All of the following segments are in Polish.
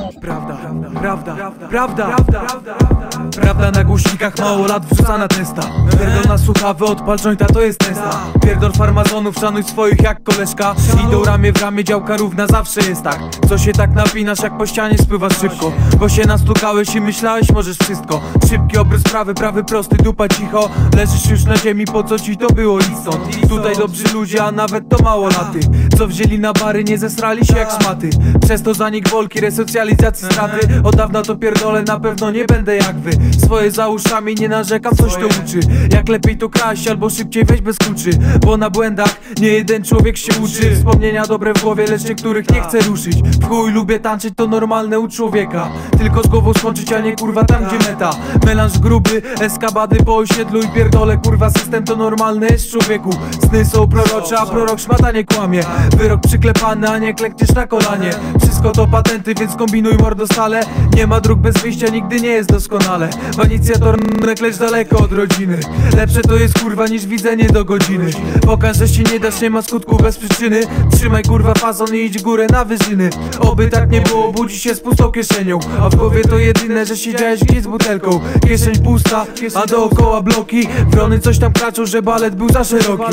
Prawda na głośnikach, mało lat wrzuca na testa. Pierdol na słuchawy, odpal jointa, to jest testa. Pierdol farmazonów, szanuj swoich jak koleżka. Idą ramię w ramię, działka równa, zawsze jest tak. Co się tak napinasz, jak po ścianie spływasz szybko. Bo się nastukałeś i myślałeś, możesz wszystko. Szybki obrys prawy prosty, dupa cicho. Leżysz już na ziemi, po co ci to było i stąd. Tutaj dobrzy ludzie, a nawet to mało laty. Co wzięli na bary, nie zesrali się jak szmaty. Przez to zanik wolki, resocjalizacji straty. Od dawna to pierdolę, na pewno nie będę jak wy. Swoje za uszami, nie narzekam, coś to uczy. Jak lepiej to kraść, albo szybciej weź bez kluczy. Bo na błędach nie jeden człowiek się uczy. Wspomnienia dobre w głowie, lecz niektórych nie chcę ruszyć. W chuj lubię tańczyć, to normalne u człowieka. Tylko z głową skończyć, a nie kurwa tam gdzie meta. Melanż gruby, eskabady po osiedlu i pierdolę kurwa system to normalny jest człowieku. Sny są prorocze, a prorok szmata nie kłamie. Wyrok przyklepany, a nie klekniesz na kolanie. Wszystko to patenty, więc kombinuj mordo stale. Nie ma dróg bez wyjścia, nigdy nie jest doskonale. Wanicjator lecz daleko od rodziny. Lepsze to jest kurwa niż widzenie do godziny. Pokaż, że się nie dasz, nie ma skutku bez przyczyny. Trzymaj kurwa fazon i idź górę na wyżyny. Oby tak nie było, budzi się z pustą kieszenią. A w głowie to jedyne, że siedziałeś gdzieś z butelką. Kieszeń pusta, a dookoła bloki. Wrony coś tam kraczą, że balet był za szeroki.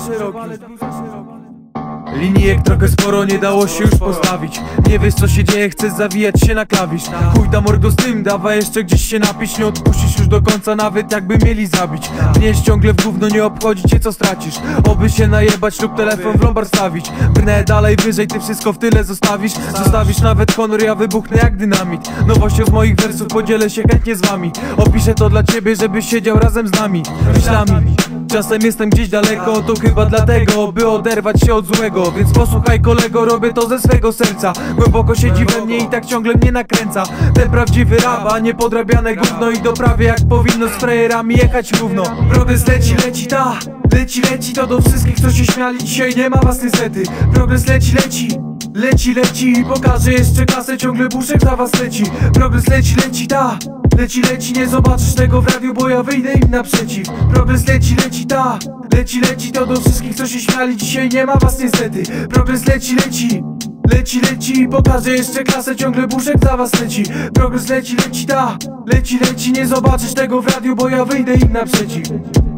Linijek trochę sporo, nie dało się już postawić. Nie wiesz co się dzieje, chcesz zawijać się na klawisz. Chuj da mordo z tym, dawaj jeszcze gdzieś się napisz. Nie odpuścisz już do końca, nawet jakby mieli zabić. Wnieść ciągle w gówno, nie obchodzi cię co stracisz. Oby się najebać lub telefon w lombar stawić. Brnę dalej wyżej, ty wszystko w tyle zostawisz. Zostawisz nawet honor, ja wybuchnę jak dynamit. Nowością z moich wersów podzielę się chętnie z wami. Opiszę to dla ciebie, żebyś siedział razem z nami. Myślami czasem jestem gdzieś daleko, to chyba dlatego, by oderwać się od złego. Więc posłuchaj kolego, robię to ze swego serca. Głęboko siedzi we mnie i tak ciągle mnie nakręca. Ten prawdziwy rap, a nie podrabiane gówno. I doprawię jak powinno z frajerami jechać równo. Progres leci, ta, leci to do wszystkich co się śmiali. Dzisiaj nie ma was niestety. Progres leci i pokażę jeszcze klasę. Ciągle buszek za was leci. Progres leci, ta, leci, nie zobaczysz tego w radiu, bo ja wyjdę im naprzeciw. Progres leci, ta, leci to do wszystkich co się śmiali. Dzisiaj nie ma was niestety. Progres leci i pokażę jeszcze klasę. Ciągle buszek za was leci. Progres leci, ta, leci, nie zobaczysz tego w radiu, bo ja wyjdę im naprzeciw.